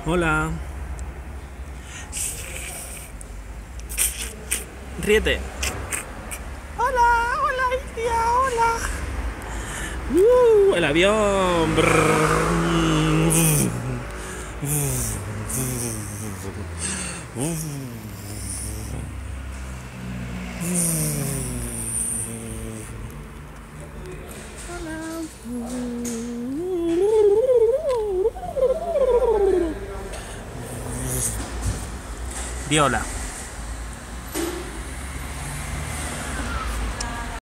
Hola. Ríete. Hola, hola, India, hola. El avión. Di hola.